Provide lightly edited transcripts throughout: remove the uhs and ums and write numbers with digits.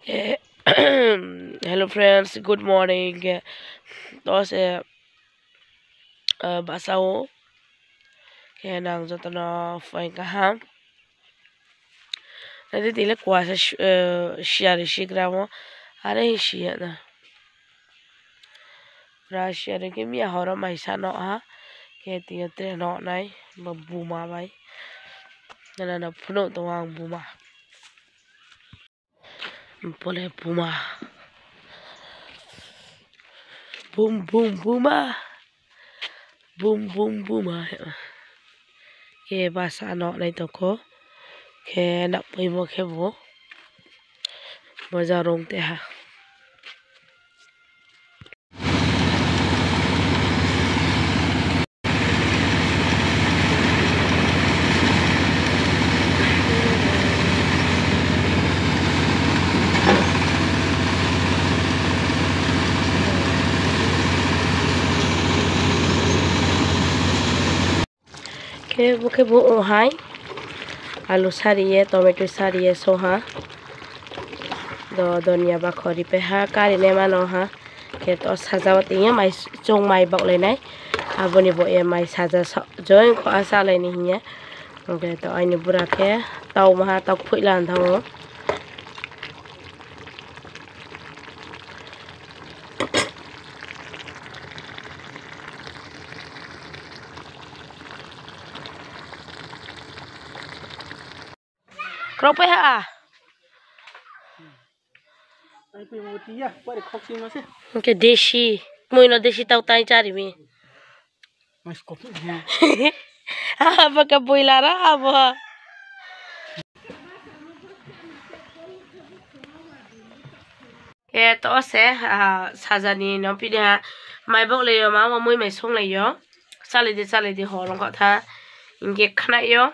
Eh, Hello friends, good morning. Đó sẽ bà sau cái nàng cho nó phải cả ham. Nanti tidak kuasa share gramo. Ada yang share na. Ra share cái mía họ mai sana ha. Cái tiệt tre nọ này mà buma bay. Nên là nó phun tông ang buma. Boleh buma. Boom boom buma. Boom boom buma. Cái bahasa nọ này tao có. Cái nắp bơi mua cái vô mà ra rong thế ha cái vô hai alu sari tomato sari so ha do donia ba khori pe ha kari ne mano ha ke to sajawati ya mai chong mai bok le nai aboni bo e mai saja join ko asa le ni nya ke to ai ni bura ke tau ma ha tau phui lan thang crop pe ha cái deshi mui nó deshi tao tay cari mi mas kopi ha apa ke boiler apa cái to sẽ sajani nó pi ha mai bốc lấy mà mui mai sung lấy yo sale đi hồ long gọi tha cái khana yo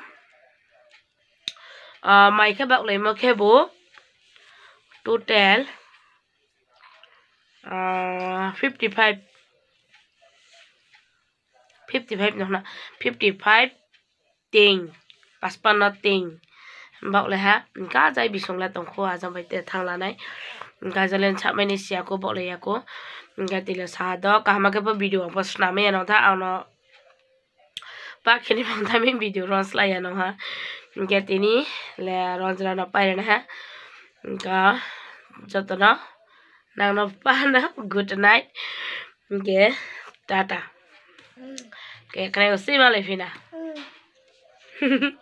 mai cái bốc lấy mà cái bố total 55 nó 55 ting pas pan ting bảo lại ha cá dây bị sung là tổng khoa trong vậy thằng là này cá dây lên chạm bên xia cô bảo lại cô cái tỷ lệ sao đó cả mà cái video post nào mấy nó thà nó bác khi đi bằng tham video runs lại nó ha cái tí ní là runs là nó bay này ha cái cho tụi nó nàng nó pan đó good night cái tata cái này có xí mà lại phi nào